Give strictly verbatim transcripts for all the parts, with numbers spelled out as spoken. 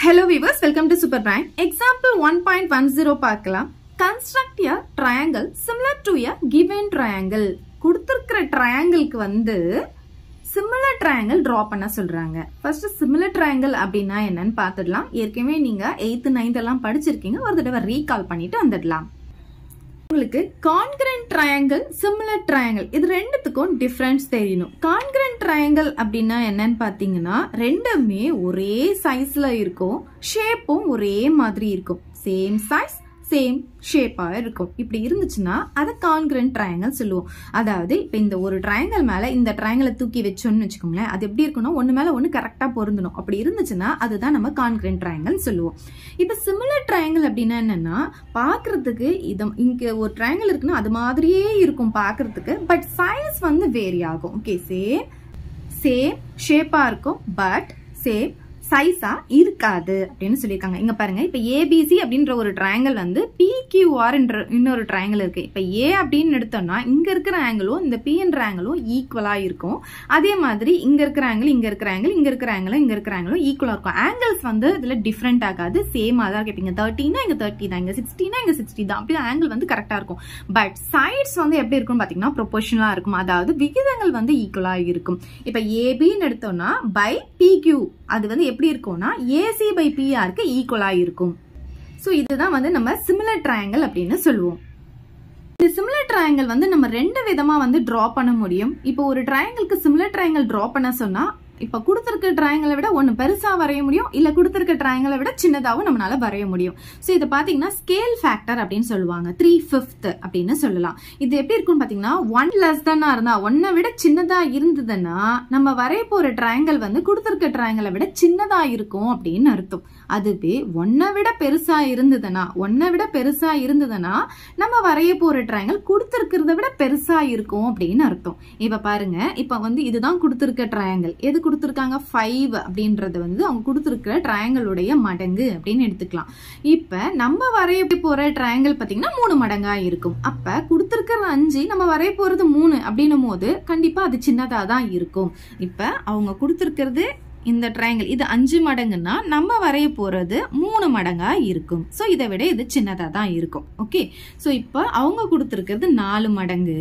Hello viewers, welcome to Super Brain. Example one point one zero பார்க்கலாம். Construct a triangle similar to a given triangle. கொடுத்திருக்கிற triangleக்கு வந்து similar triangle draw பண்ண சொல்றாங்க. First similar triangle அப்படின்னா என்னன்னு பார்த்துடலாம். ஏற்கனவே நீங்க eighth ninth எல்லாம் படிச்சிருக்கீங்க. ஒரு தடவை recall பண்ணிட்டு வந்துடலாம். உங்களுக்கு congruent triangle, similar triangle இது ரெண்டுத்துக்கும் டிஃபரன்ஸ் தெரியணும். congruent triangle அப்படின்னா என்னன்னு பாத்தீங்கன்னா ரெண்டுமே ஒரே சைஸ்ல இருக்கும், ஷேப்பும் ஒரே மாதிரி இருக்கும். சேம் சைஸ் சேம் ஷேப்பா இருக்கும். இப்படி இருந்துச்சுன்னா அதை congruent triangle சொல்லுவோம். அதாவது இப்ப இந்த ஒரு triangle மேல இந்த triangle தூக்கி வச்சோம்னு வச்சுக்கோங்களேன், அது எப்படி இருக்குன்னா ஒன்னு மேல ஒன்னு கரெக்டா பொருந்தணும். அப்படி இருந்துச்சுன்னா அதுதான் நம்ம congruent triangle சொல்லுவோம். இப்ப similar triangle அப்படின்னா என்னன்னா பாக்குறதுக்கு இது இங்க ஒரு triangle இருக்குன்னா அது மாதிரியே இருக்கும் பாக்குறதுக்கு, பட் சைஸ் வந்து வேரி ஆகும். ஓகே, சேம் சேம் ஷேப்பா இருக்கும், பட் சேம் சைஸா இருக்காது அப்படின்னு சொல்லியிருக்காங்க. இங்க பாருங்க, இப்ப ஏபிசி அப்படின்ற ஒரு ட்ரையாங்கிள் வந்து பிக்யூஆர் என்ற இன்னொரு ட்ரையாங்கிள் இருக்கு. இப்ப ஏ அப்படின்னு எடுத்தோம்னா இங்க இருக்கிற ஆங்கிளும் இந்த பி என்ற ஆங்கிளும் ஈக்குவலா இருக்கும். அதே மாதிரி இங்க இருக்கிற ஆங்கிள் இங்க இருக்கிற ஆங்கிள் இங்க இருக்கிற ஆங்கிள் இங்க இருக்கிற ஆங்கிளும் ஈக்குவலா இருக்கும். ஆங்கிள்ஸ் வந்து இதுல டிஃபரெண்ட் ஆகாது, சேமா தான் இருக்கு. இங்க தேர்ட்டினா இங்க தேர்ட்டி தான், இங்க சிக்ஸ்டினா இங்க சிக்ஸ்டி தான், அப்படி ஆங்கிள் வந்து கரெக்டா இருக்கும். பட் சைட்ஸ் வந்து எப்படி இருக்கும் பாத்தீங்கன்னா ப்ரொபோர்ஷனலா இருக்கும், அதாவது விகிதங்கள் வந்து ஈக்குவலா இருக்கும். இப்ப ஏபின்னு எடுத்தோம்னா பை பிக்யூ அது வந்து எப்படி இருக்கும்னா ஏசி பை பிஆருக்கு ஈக்குவலா இருக்கும். சோ இதுதான் வந்து நம்ம சிமிலர் ட்ரையாங்கிள் அப்படின்னு சொல்லுவோம். இந்த சிமிலர் ட்ரையாங்கிள் வந்து நம்ம ரெண்டு விதமா வந்து டிரா பண்ண முடியும். இப்போ ஒரு ட்ரையாங்கிளுக்கு சிமிலர் ட்ரையாங்கிள் டிரா பண்ண சொன்னா இப்ப கொடுத்திருக்க ட்ரையாங்கிளை விட ஒன்னு பெருசா வரைய முடியும், இல்ல கொடுத்திருக்க ட்ரையாங்கிளை விட சின்னதாவும் நம்மளால வரைய முடியும். சோ இது பாத்தீங்கன்னா ஸ்கேல் ஃபேக்டர் அப்படின்னு சொல்லுவாங்க, த்ரீ பிப்த் அப்படின்னு சொல்லலாம். இது எப்படி இருக்கும்னு பாத்தீங்கன்னா ஒன் லெஸ் தானா இருந்தா ஒன்னை விட சின்னதா இருந்ததுன்னா நம்ம வரைய போற ட்ரையாங்கிள் வந்து கொடுத்திருக்க ட்ரையாங்கிளை விட சின்னதா இருக்கும் அப்படின்னு அர்த்தம். அதுவே ஒன்னை விட பெருசா இருந்ததுன்னா ஒன்னை விட பெருசா இருந்ததுன்னா நம்ம வரைய போற ட்ரையாங்கிள் கொடுத்திருக்கிறத விட பெருசா இருக்கும் அப்படின்னு அர்த்தம். இப்ப பாருங்க, இப்ப வந்து இதுதான் கொடுத்திருக்க ட்ரையாங்கிள். எது கொடுத்திருக்காங்க ஃபைவ் அப்படின்றது வந்து அவங்க கொடுத்திருக்கிற ட்ரையாங்கிளுடைய மடங்கு அப்படின்னு எடுத்துக்கலாம். இப்ப நம்ம வரைய போற ட்ரையாங்கிள் பாத்தீங்கன்னா மூணு மடங்கா இருக்கும். அப்ப கொடுத்திருக்கிற அஞ்சு நம்ம வரைய போறது மூணு அப்படின்னும் போது கண்டிப்பா அது சின்னதா தான் இருக்கும். இப்ப அவங்க கொடுத்திருக்கிறது இந்த ட்ரையாங்கிள் இது அஞ்சு மடங்குன்னா நம்ம வரைய போறது மூணு மடங்கா இருக்கும். சோ இதை விட இது சின்னதா தான் இருக்கும். ஓகே, சோ இப்ப அவங்க கொடுத்திருக்கிறது நாலு மடங்கு,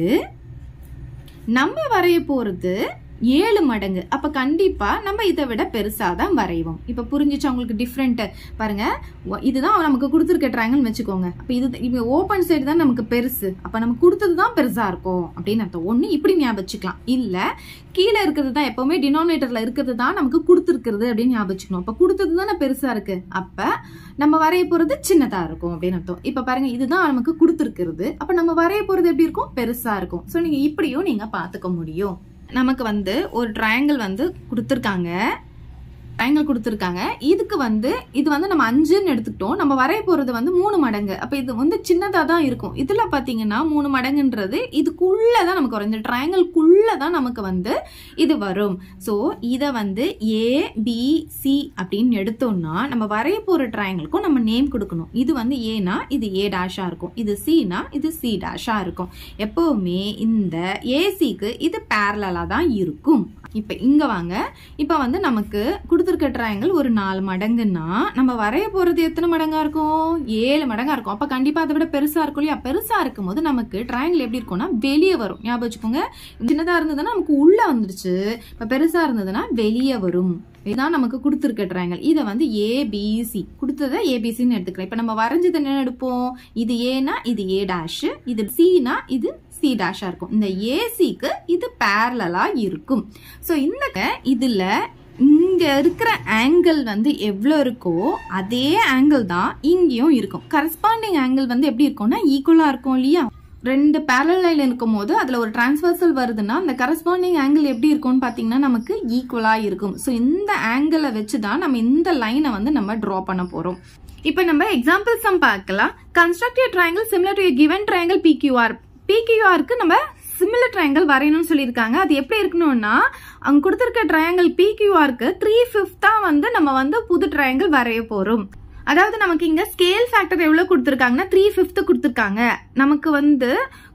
நம்ம வரைய போறது ஏழு மடங்கு. அப்ப கண்டிப்பா நம்ம இதை விட பெருசாதான் வரைவோம். இப்ப புரிஞ்சிச்சு உங்களுக்கு டிஃப்ரெண்ட் பாருங்க, இதுதான் நமக்கு கொடுத்துருக்க ட்ரையாங்கிள் வச்சுக்கோங்க. அப்ப இது இங்க ஓபன் சைடு தான் நமக்கு பெருசு, அப்ப நமக்கு கொடுத்ததுதான் பெருசா இருக்கும் அப்படின்னு அர்த்தம். ஒண்ணு இப்படி ஞாபகம் வச்சுக்கலாம், இல்ல கீழே இருக்கிறது தான் எப்பவுமே டினாமினேட்டர்ல இருக்கிறது தான் நமக்கு கொடுத்துருக்கிறது அப்படின்னு ஞாபகம் வச்சுக்கணும். அப்ப கொடுத்தது தானே பெருசா இருக்கு, அப்ப நம்ம வரைய போறது சின்னதா இருக்கும் அப்படின்னு அர்த்தம். இப்ப பாருங்க, இதுதான் நமக்கு கொடுத்துருக்கிறது, அப்ப நம்ம வரைய போறது எப்படி இருக்கும், பெருசா இருக்கும். சோ நீங்க இப்படியும் நீங்க பாத்துக்க முடியும். நமக்கு வந்து ஒரு ட்ரையாங்கிள் வந்து கொடுத்துருக்காங்க, ட்ரையாங்கிள் கொடுத்துருக்காங்க. இதுக்கு வந்து இது வந்து நம்ம அஞ்சுன்னு எடுத்துக்கிட்டோம், நம்ம வரைய போறது வந்து மூணு மடங்கு. அப்ப இது வந்து சின்னதா தான் இருக்கும். இதுல பாத்தீங்கன்னா மூணு மடங்குன்றது இதுக்குள்ளதான் நமக்கு வரும், இந்த ட்ரையாங்கிள்குள்ளதான் நமக்கு வந்து இது வரும். சோ இத வந்து ஏ பி சி அப்படின்னு எடுத்தோம்னா நம்ம வரைய போற ட்ரையாங்கிள்க்கும் நம்ம நேம் கொடுக்கணும். இது வந்து ஏனா இது ஏ டேஷா இருக்கும், இது சினா இது சி டேஷா இருக்கும். எப்பவுமே இந்த ஏசிக்கு இது பேரலா தான் இருக்கும். இப்ப இங்க வாங்க, இப்ப வந்து நமக்கு கொடுத்திருக்க ட்ரையாங்கிள் ஒரு நாலு மடங்குன்னா நம்ம வரைய போறது எத்தனை மடங்கா இருக்கும், ஏழு மடங்கா இருக்கும். அப்ப கண்டிப்பா அதை விட பெருசா இருக்கும் இல்லையா? பெருசா இருக்கும் போது நமக்கு ட்ரையாங்கிள் எப்படி இருக்கும்னா வெளியே வரும். ஞாபகம் வச்சுக்கோங்க, சின்னதா இருந்ததுன்னா நமக்கு உள்ள வந்துருச்சு, இப்ப பெருசா இருந்ததுன்னா வெளியே வரும். இதுதான் நமக்கு கொடுத்திருக்க ட்ரையாங்கிள். இதை வந்து ஏபிசி கொடுத்ததை ஏபிசின்னு எடுத்துக்கலாம். இப்ப நம்ம வரைஞ்சது என்ன எடுப்போம், இது ஏனா இது ஏ டேஷ், இது சினா இது சி டேஷா இருக்கும். இந்த ஏசிக்கு இது பேரலா இருக்கும். சோ இந்த இதுல இங்க இருக்கிற ஆங்கிள் வந்து எவ்வளவு இருக்கோ அதே ஆங்கிள் தான் இங்கேயும் இருக்கும். கரஸ்பாண்டிங் ஆங்கிள் வந்து எப்படி இருக்கும்னா ஈக்குவலா இருக்கும் இல்லையா? ரெண்டு பேரல் லைன் இருக்கும் போது அதுல ஒரு டிரான்ஸ்வர்சல் வருதுன்னா அந்த கரஸ்பாண்டிங் ஆங்கிள் எப்படி இருக்கும்னு பாத்தீங்கன்னா நமக்கு ஈக்குவலா இருக்கும். சோ இந்த ஆங்கிளை வச்சுதான் நம்ம இந்த லைனை வந்து நம்ம டிரா பண்ண போறோம். இப்ப நம்ம எக்ஸாம்பிள் சம் பார்க்கலாம். Construct a triangle similar to a given triangle P Q R. P Q R க்கு நம்ம சிமிலர் ட்ரையாங்கிள் வரையணும்னு சொல்லியிருக்காங்க. அது எப்படி இருக்கணும்னா அங்க கொடுத்திருக்க ட்ரையாங்கிள் P Q R க்கு த்ரீ பிப்தா வந்து நம்ம வந்து புது ட்ரையாங்கிள் வரைய போறோம். அதாவது நமக்கு இங்க ஸ்கேல் ஃபேக்டர் எவ்வளவு கொடுத்திருக்காங்கன்னா த்ரீ பிப்த் கொடுத்திருக்காங்க. நமக்கு வந்து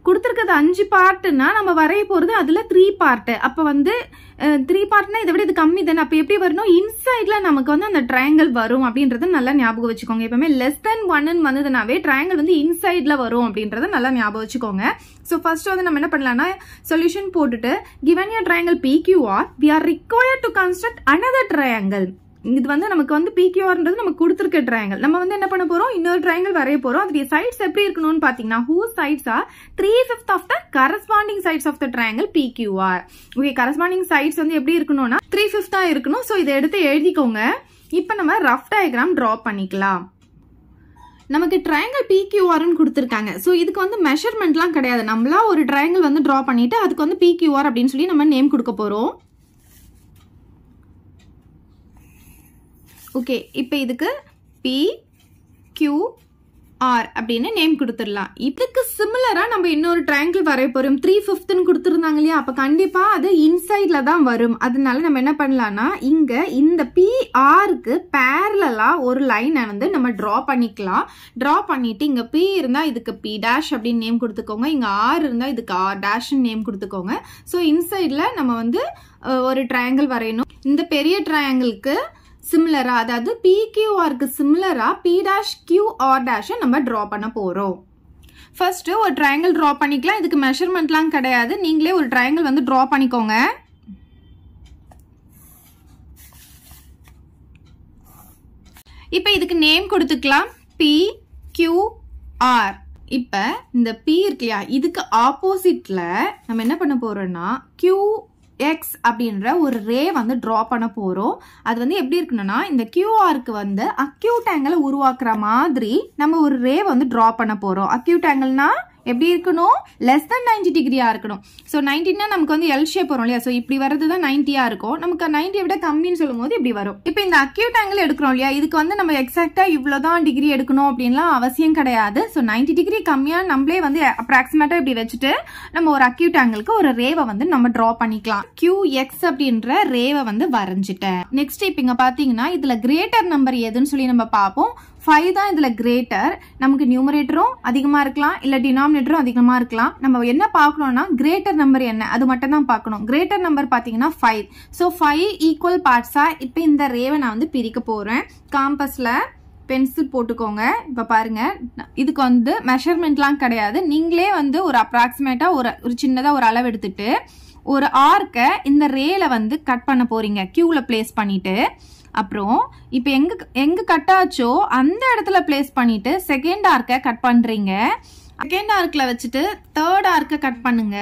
கொடுத்துருக்கிறது அஞ்சு பார்ட்னா நம்ம வரைய போறது அதுல த்ரீ பார்ட். அப்ப வந்து த்ரீ பார்ட்னா இதை விட இது கம்மி தானே. அப்ப எப்படி வரணும், இன்சைட்ல நமக்கு வந்து அந்த ட்ரையாங்கிள் வரும் அப்படின்றத நல்லா ஞாபகம் வச்சுக்கோங்க. எப்பவுமே லெஸ் தென் ஒன்னு வந்ததுனாவே ட்ரையாங்கிள் வந்து இன்சைட்ல வரும் அப்படின்றத நல்லா ஞாபகம் வச்சுக்கோங்க. ஸோ ஃபர்ஸ்ட் வந்து நம்ம என்ன பண்ணலாம்னா சொல்யூஷன் போட்டுட்டு given a triangle P Q R we are required to construct another triangle. இது வந்து நமக்கு வந்து P Q Rன்றது நமக்கு கொடுத்திருக்க ட்ரையாங்கிள். நம்ம வந்து என்ன பண்ண போறோம், இன்னொரு ட்ரையாங்கிள் வரைய போறோம். அதோட சைட்ஸ் எப்படி இருக்கணும்னு பாத்தீங்கன்னா whose sides are three fifths of the corresponding sides of the triangle P Q R. Okay, corresponding sides வந்து எப்படி இருக்கணும்னா three fifths ஆ இருக்கணும். சோ இதை எடுத்து எழுதிக்கோங்க. இப்போ நம்ம ரஃப் டயக்ராம் டிரா பண்ணிக்கலாம். நமக்கு ட்ரையாங்கிள் P Q R ன்னு கொடுத்திருக்காங்க. சோ இதுக்கு வந்து மெஷர்மெண்ட்லாம் கிடையாது. நம்மளா ஒரு ட்ரையாங்கிள் வந்து டிரா பண்ணிட்டு அதுக்கு வந்து P Q R அப்படின்னு சொல்லி நம்ம நேம் கொடுக்க போறோம். ஓகே, இப்போ இதுக்கு P Q R அப்படின்னு நேம் கொடுத்துடலாம். இதுக்கு சிமிலரா நம்ம இன்னொரு ட்ரையாங்கிள் வரைய போறோம். த்ரீ ஃபிஃப்த்னு கொடுத்துருந்தாங்க இல்லையா, அப்ப கண்டிப்பா அது இன்சைட்ல தான் வரும். அதனால நம்ம என்ன பண்ணலாம்னா இங்க இந்த P Rக்கு பேரலா ஒரு லைனை வந்து நம்ம டிரா பண்ணிக்கலாம். டிரா பண்ணிட்டு இங்க P இருந்தா இதுக்கு P டேஷ் அப்படின்னு நேம் கொடுத்துக்கோங்க. இங்க R இருந்தா இதுக்கு R டேஷ் நேம் கொடுத்துக்கோங்க. ஸோ இன்சைட்ல நம்ம வந்து ஒரு ட்ரையாங்கிள் வரையணும். இந்த பெரிய ட்ரையாங்கிளுக்கு சிமிலரா, அதாவது P Q Rக்கு சிமிலரா P dash Q R dash நம்ம டிரா பண்ண போறோம். ஃபர்ஸ்ட் ஒரு ட்ரையாங்கிள் டிரா பண்ணிக்கலாம். இதுக்கு மெஷர்மெண்ட்லாம் கிடையாது. நீங்களே ஒரு ட்ரையாங்கிள் வந்து டிரா பண்ணிக்கோங்க. இப்போ இதுக்கு நேம் கொடுத்துக்கலாம் P Q R. இப்ப இந்த P இருக்குல்லையா, இதுக்கு ஆப்போசிட்ல நம்ம என்ன பண்ண போறோம்னா Q X அப்படின்ற ஒரு ரே வந்து டிரா பண்ண போறோம். அது வந்து எப்படி இருக்கணும்னா இந்த Q Rக்கு வந்து அக்யூட் ஆங்கிளை உருவாக்குற மாதிரி நம்ம ஒரு ரே வந்து டிரா பண்ண போறோம். அக்யூட் ஆங்கிள்னா எப்படி இருக்கணும், லெஸ் தென் நைன்டி டிகிரியா இருக்கணும். ஸோ நைன்டினா நமக்கு வந்து எல் ஷேப் வரும் இல்லையா, ஸோ இப்படி வரது தான் நைன்டியா இருக்கும். நமக்கு நைன்டியை விட கம்மின்னு சொல்லும் போது இப்படி வரும். இப்போ இந்த அக்யூட் ஆங்கிள் எடுக்கிறோம் இல்லையா, இதுக்கு வந்து நம்ம எக்ஸாக்டா இவ்வளவுதான் டிகிரி எடுக்கணும் அப்படின்லாம் அவசியம் கிடையாது. ஸோ நைன்டி டிகிரி கம்மியா நம்மளே வந்து அப்ராக்சிமேட்டா இப்படி வச்சுட்டு நம்ம ஒரு அக்யூட் ஆங்கிளுக்கு ஒரு ரேவை வந்து நம்ம டிரா பண்ணிக்கலாம். Q X அப்படின்ற ரேவை வந்து வரைஞ்சிட்டேன். நெக்ஸ்ட் இப்போ இங்க பாத்தீங்கன்னா இதுல கிரேட்டர் நம்பர் எதுன்னு சொல்லி நம்ம பார்ப்போம். ஃபைவ் தான் இதுல கிரேட்டர். நமக்கு நியூமரேட்டரும் அதிகமா இருக்கலாம், இல்ல டினாமினேட்டரும் அதிகமா இருக்கலாம். நம்ம என்ன பார்க்கணும்னா கிரேட்டர் நம்பர் என்ன அது மட்டும் தான் பார்க்கணும். கிரேட்டர் நம்பர் பாத்தீங்கன்னா ஃபைவ். ஸோ ஃபைவ் ஈக்குவல் பார்ட்ஸா இப்போ இந்த ரேவை நான் வந்து பிரிக்க போறேன். காம்பஸ்ல பென்சில் போட்டுக்கோங்க. இப்ப பாருங்க, இதுக்கு வந்து மெஷர்மெண்ட்லாம் கிடையாது. நீங்களே வந்து ஒரு அப்ராக்சிமேட்டா ஒரு ஒரு சின்னதா ஒரு அளவு எடுத்துட்டு ஒரு ஆர்க்க இந்த ரேல வந்து கட் பண்ண போறீங்க, கியூல பிளேஸ் பண்ணிட்டு. அப்புறம் இப்போ எங்க எங்க கட் ஆச்சோ அந்த இடத்துல பிளேஸ் பண்ணிட்டு செகண்ட் ஆர்க்க கட் பண்றீங்க. செகண்ட் ஆர்க்ல வச்சுட்டு தேர்ட் ஆர்க்க கட் பண்ணுங்க.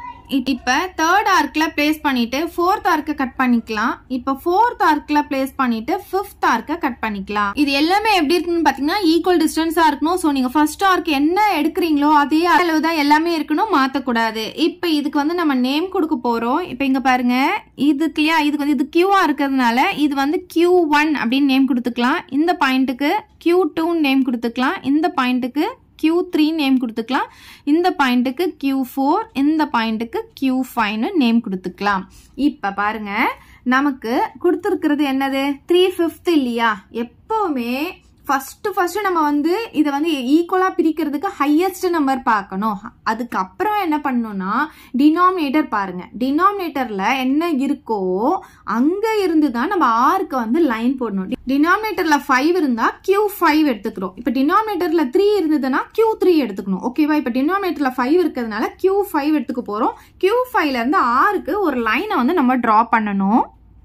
இப்ப தேர்ட் ஆர்க்ல பிளேஸ் பண்ணிட்டு ஃபோர்த் ஆர்க்க கட் பண்ணிக்கலாம். இப்ப ஃபோர்த் ஆர்க்ல பிளேஸ் பண்ணிட்டு ஃபிஃப்த் ஆர்க்க கட் பண்ணிக்கலாம். இது எல்லாமே எப்படி இருக்குன்னு பாத்தீங்கன்னா ஈக்குவல் டிஸ்டன்ஸா இருக்கணும். சோ நீங்க ஃபர்ஸ்ட் ஆர்க் என்ன எடுக்கிறீங்களோ அதே அளவு தான் எல்லாமே இருக்கணும், மாத்தக்கூடாது. இப்ப இதுக்கு வந்து நம்ம நேம் கொடுக்க போறோம். இப்ப இங்க பாருங்க, இதுக்கு இல்லையா, இதுக்கு வந்து இது கியூவா இருக்கிறதுனால இது வந்து கியூ ஒன் அப்படின்னு நேம் கொடுத்துக்கலாம். இந்த பாயிண்ட்டுக்கு கியூ டூ நேம் கொடுத்துக்கலாம். இந்த பாயிண்ட்டுக்கு Q த்ரீ நேம் கொடுத்துக்கலாம். இந்த பாயிண்ட்டுக்கு Q ஃபோர், இந்த பாயிண்ட்டுக்கு Q ஃபைவ் நேம் கொடுத்துக்கலாம். இப்ப பாருங்க, நமக்கு கொடுத்துருக்கிறது என்னது, த்ரீ ஃபிஃப்த் இல்லையா. எப்பவுமே ஃபர்ஸ்ட் ஃபர்ஸ்ட் நம்ம வந்து இதை வந்து ஈக்குவலா பிரிக்கிறதுக்கு ஹையஸ்ட் நம்பர் பார்க்கணும். அதுக்கப்புறம் என்ன பண்ணணும்னா டினாமினேட்டர் பாருங்க. டினாமினேட்டர்ல என்ன இருக்கோ அங்க இருந்து தான் நம்ம ஆருக்கு வந்து லைன் போடணும். டினாமினேட்டர்ல ஃபைவ் இருந்தா Q ஃபைவ் எடுத்துக்கிறோம். இப்ப டினாமினேட்டர்ல த்ரீ இருந்ததுன்னா Q த்ரீ எடுத்துக்கணும். ஓகேவா? இப்ப டினாமினேட்டர்ல ஃபைவ் இருக்கிறதுனால Q ஃபைவ் எடுத்துக்க போறோம். Q ஃபைவ்ல இருந்து ஆருக்கு ஒரு லைனை வந்து நம்ம டிரா பண்ணணும்.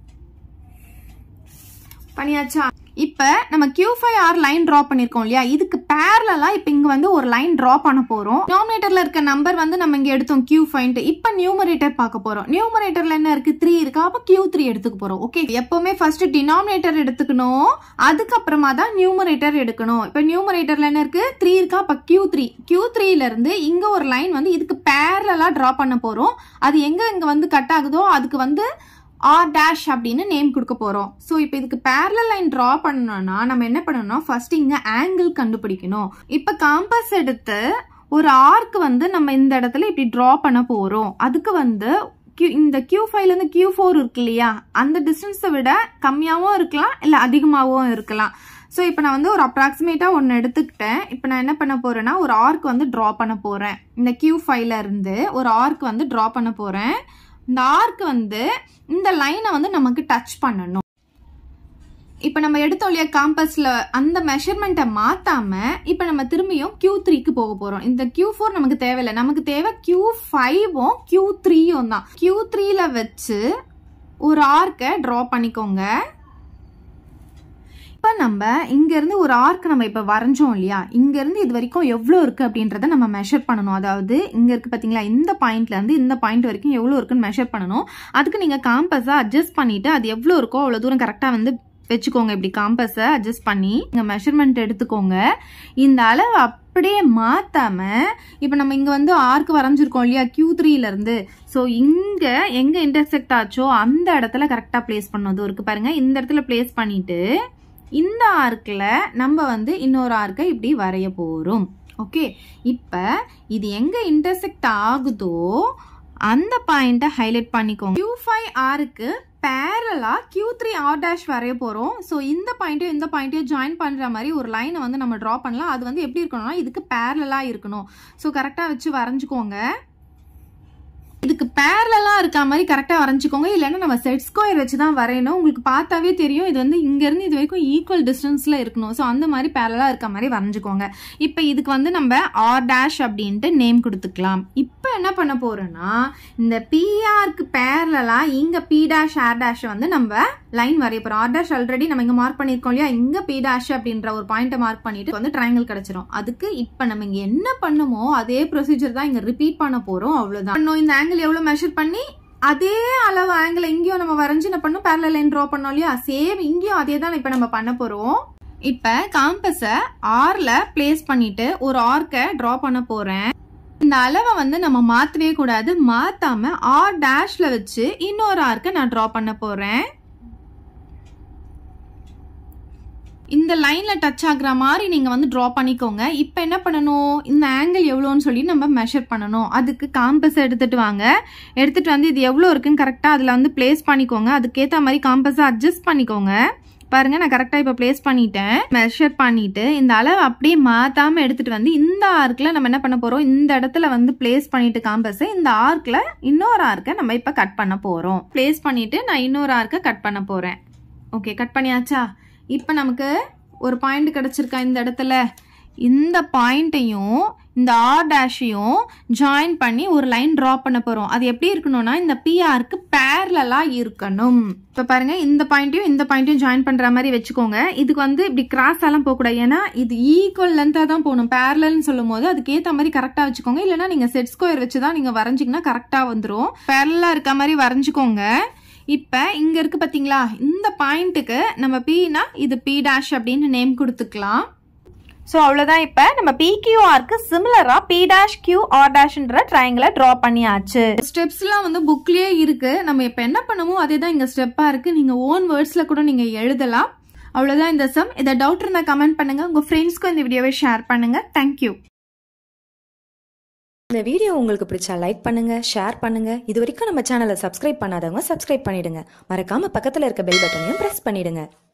பண்ணியாச்சா? இப்ப நம்ம Q five R line draw பண்ணிருக்கோம் இல்லையா, இதுக்கு பேரலா இப்ப இங்க வந்து ஒரு லைன் டிரா பண்ண போறோம். டினாமினேட்டர்ல இருக்க நம்பர் வந்து நம்ம இங்க எடுத்தோம் Q ஃபைவ். இப்ப நியூமரேட்டர் பார்க்க போறோம். நியூமரேட்டர்ல என்ன இருக்கு, த்ரீ இருக்கு. அப்ப Q த்ரீ எடுத்துக்க போறோம். ஓகே, எப்பவுமே ஃபர்ஸ்ட் டினாமினேட்டர் எடுத்துக்கணும், அதுக்கப்புறமா தான் நியூமரேட்டர் எடுக்கணும். இப்ப நியூமரேட்டர்ல என்ன இருக்கு, த்ரீ இருக்கா. அப்ப Q த்ரீ Q த்ரீல இருந்து இங்க ஒரு லைன் வந்து இதுக்கு பேரலா டிரா பண்ண போறோம். அது எங்க இங்க வந்து கட் ஆகுதோ அதுக்கு வந்து R dash அப்படின்னு நேம் கொடுக்க போறோம். சோ இப்போ இதுக்கு parallel லைன் டிரா பண்ணணும்னா நம்ம என்ன பண்ணணும்னா ஃபர்ஸ்ட் இங்க ஆங்கிள் கண்டுபிடிக்கணும். இப்ப காம்பஸ் எடுத்து ஒரு ஆர்க் வந்து நம்ம இந்த இடத்துல இப்படி டிரா பண்ண போறோம். அதுக்கு வந்து இந்த Q ஃபைவ்ல இருந்து Q ஃபோர் இருக்கு இல்லையா, அந்த டிஸ்டன்ஸை விட கம்மியாவும் இருக்கலாம் இல்ல அதிகமாவும் இருக்கலாம். ஸோ இப்போ நான் வந்து ஒரு அப்ராக்சிமேட்டாக ஒன்று எடுத்துக்கிட்டேன். இப்போ நான் என்ன பண்ண போகிறேன்னா ஒரு ஆர்க் வந்து ட்ரா பண்ண போகிறேன். இந்த கியூ ஃபைவ்ல இருந்து ஒரு ஆர்க் வந்து ட்ரா பண்ண போகிறேன். இந்த ஆர்க் வந்து இந்த லைனை வந்து நமக்கு டச் பண்ணணும். இப்போ நம்ம எடுத்தோம் இல்லையா காம்பஸில், அந்த மெஷர்மெண்ட்டை மாற்றாமல் இப்போ நம்ம திரும்பியும் கியூ த்ரீக்கு போக போகிறோம். இந்த கியூ ஃபோர் நமக்கு தேவையில்லை, நமக்கு தேவை கியூ ஃபைவும் கியூ த்ரீயும் தான். கியூ த்ரீல வச்சு ஒரு ஆர்க்கை ட்ரா பண்ணிக்கோங்க. இப்போ நம்ம இங்கேருந்து ஒரு ஆர்க் நம்ம இப்போ வரைஞ்சோம் இல்லையா, இங்கேருந்து இது வரைக்கும் எவ்வளோ இருக்குது அப்படின்றத நம்ம மெஷர் பண்ணணும். அதாவது இங்கே இருக்குது பார்த்தீங்களா, இந்த பாயிண்ட்லேருந்து இந்த பாயிண்ட் வரைக்கும் எவ்வளோ இருக்குன்னு மெஷர் பண்ணணும். அதுக்கு நீங்கள் காம்பஸை அட்ஜஸ்ட் பண்ணிவிட்டு அது எவ்வளோ இருக்கோ அவ்வளோ தூரம் கரெக்டாக வந்து வச்சுக்கோங்க. இப்படி காம்பஸை அட்ஜஸ்ட் பண்ணி இங்கே மெஷர்மெண்ட் எடுத்துக்கோங்க. இந்த அளவு அப்படியே மாற்றாம இப்போ நம்ம இங்கே வந்து ஆர்க் வரைஞ்சிருக்கோம் இல்லையா கியூ த்ரீலேருந்து, ஸோ இங்கே எங்கே இன்டர்செக்ட் ஆச்சோ அந்த இடத்துல கரெக்டாக பிளேஸ் பண்ணணும். அது இருக்கு பாருங்கள், இந்த இடத்துல பிளேஸ் பண்ணிவிட்டு இந்த ஆர்க்கில் நம்ம வந்து இன்னொரு ஆர்க்கை இப்படி வரைய போகிறோம். ஓகே, இப்போ இது எங்கே இன்டர்செக்ட் ஆகுதோ அந்த பாயிண்ட்டை ஹைலைட் பண்ணிக்கோங்க. கியூ ஃபைவ் ஆருக்கு பேரலா கியூ த்ரீ ஆர் டேஷ் வரைய போகிறோம். ஸோ இந்த பாயிண்ட்டையும் இந்த பாயிண்ட்டையும் ஜாயின் பண்ணுற மாதிரி ஒரு லைனை வந்து நம்ம ட்ரா பண்ணலாம். அது வந்து எப்படி இருக்கணும்னா இதுக்கு பேரலாக இருக்கணும். ஸோ கரெக்டாக வச்சு வரைஞ்சிக்கோங்க. இதுக்கு பேரலா இருக்க மாதிரி கரெக்டாக வரைஞ்சிக்கோங்க. இல்லைன்னா நம்ம செட் ஸ்கொயர் வச்சு தான் வரையணும். உங்களுக்கு பார்த்தாவே தெரியும் இது வந்து இங்கேருந்து இது வரைக்கும் ஈக்குவல் டிஸ்டன்ஸில் இருக்கணும். ஸோ அந்த மாதிரி பேரலா இருக்க மாதிரி வரைஞ்சிக்கோங்க. இப்போ இதுக்கு வந்து நம்ம ஆர் டேஷ் அப்படின்ட்டு நேம் கொடுத்துக்கலாம். இப்போ என்ன பண்ண போறோம்னா இந்த பிஆருக்கு பேரலா இங்கே பி டேஷ் ஆர் டேஷ் வந்து நம்ம லைன் வரைய போகிறோம். ஆர் டேஷ் ஆல்ரெடி நம்ம இங்கே மார்க் பண்ணியிருக்கோம் இல்லையா, இங்கே பி டேஷ் அப்படின்ற ஒரு பாயிண்ட்டை மார்க் பண்ணிட்டு வந்து ட்ரையாங்கிள் கிடைச்சிரும். அதுக்கு இப்போ நம்ம இங்கே என்ன பண்ணுமோ அதே ப்ரொசீஜர் தான் இங்கே ரிப்பீட் பண்ண போகிறோம். அவ்வளோதான். இந்த ஆங்கிள் எவ்வளவு மெஷர் பண்ணி அதே அளவு ஆங்கிள் இங்கேயும் நம்ம வரைஞ்சு என்ன பண்ணோம், பேரலல் லைன் ட்ரா பண்ணோம் இல்லையா, சேம் இங்கேயும் அதே தான் இப்போ நம்ம பண்ண போறோம். இப்போ காம்பஸை ஆர்ல பிளேஸ் பண்ணிட்டு ஒரு ஆர்க்கை ட்ரா பண்ண போறேன். இந்த அளவை வந்து நம்ம மாத்தவே கூடாது. மாத்தாம ஆர் டேஷ்ல வச்சு இன்னொரு ஆர்க்கை நான் ட்ரா பண்ண போறேன். இந்த லைன்ல டச் ஆகுற மாதிரி நீங்க வந்து ட்ரா பண்ணிக்கோங்க. இப்போ என்ன பண்ணணும், இந்த ஆங்கிள் எவ்வளோன்னு சொல்லி நம்ம மெஷர் பண்ணணும். அதுக்கு காம்பஸ் எடுத்துட்டு வாங்க. எடுத்துட்டு வந்து இது எவ்வளோ இருக்குன்னு கரெக்டாக அதில் வந்து பிளேஸ் பண்ணிக்கோங்க. அதுக்கேற்ற மாதிரி காம்பஸை அட்ஜஸ்ட் பண்ணிக்கோங்க. பாருங்க, நான் கரெக்டாக இப்போ பிளேஸ் பண்ணிட்டேன். மெஷர் பண்ணிட்டு இந்த அளவு அப்படியே மாத்தாம எடுத்துட்டு வந்து இந்த ஆர்க்கில் நம்ம என்ன பண்ண போறோம், இந்த இடத்துல வந்து பிளேஸ் பண்ணிட்டு காம்பஸை இந்த ஆர்க்கில் இன்னொரு ஆர்க்கை நம்ம இப்போ கட் பண்ண போறோம். பிளேஸ் பண்ணிட்டு நான் இன்னொரு ஆர்க்கை கட் பண்ண போறேன். ஓகே, கட் பண்ணியாச்சா? இப்போ நமக்கு ஒரு பாயிண்ட் கிடைச்சிருக்கா இந்த இடத்துல. இந்த பாயிண்ட்டையும் இந்த ஆர் டேஷையும் ஜாயின் பண்ணி ஒரு லைன் ட்ரா பண்ண போகிறோம். அது எப்படி இருக்கணும்னா இந்த பிஆருக்கு பேரலாக இருக்கணும். இப்போ பாருங்க, இந்த பாயிண்ட்டையும் இந்த பாயிண்ட்டையும் ஜாயின் பண்ணுற மாதிரி வச்சுக்கோங்க. இதுக்கு வந்து இப்படி கிராஸ் எல்லாம் போகக்கூடாது. ஏன்னா இது ஈக்குவல் லென்த்தாக தான் போகணும். பேரலல்னு சொல்லும் போது அதுக்கேற்ற மாதிரி கரெக்டாக வச்சுக்கோங்க. இல்லைன்னா நீங்கள் செட் ஸ்கொயர் வச்சு தான் நீங்கள் வரைஞ்சிங்கன்னா கரெக்டாக வந்துடும். பேரலாக இருக்க மாதிரி வரைஞ்சிக்கோங்க. இப்போ இங்கே இருக்கு பார்த்தீங்களா, இந்த பாயிண்ட்டுக்கு நம்ம பினா இது பி டேஷ் அப்படின்னு நேம் கொடுத்துக்கலாம். ஸோ அவ்வளோதான். இப்போ நம்ம பிக்யூஆருக்கு சிமிலரா பி டேஷ் கியூ ஆர் டேஷ்ன்ற ட்ரையாங்கிளை ட்ரா பண்ணியாச்சு. ஸ்டெப்ஸ்லாம் வந்து புக்லேயே இருக்கு. நம்ம இப்போ என்ன பண்ணமோ அதே தான் இங்கே ஸ்டெப்பாக இருக்கு. நீங்கள் ஓன் வேர்ட்ஸில் கூட நீங்கள் எழுதலாம். அவ்வளோதான் இந்த சம். இதை டவுட் இருந்தால் கமெண்ட் பண்ணுங்க. உங்கள் ஃப்ரெண்ட்ஸ்க்கும் இந்த வீடியோவை ஷேர் பண்ணுங்க. தேங்க்யூ. இந்த வீடியோ உங்களுக்கு பிடிச்சா லைக் பண்ணுங்க, ஷேர் பண்ணுங்க. இது வரைக்கும் நம்ம சேனலை சப்ஸ்கிரைப் பண்ணாதவங்க சப்ஸ்கிரைப் பண்ணிடுங்க. மறக்காம பக்கத்துல இருக்க பெல் பட்டனையும் பிரஸ் பண்ணிடுங்க.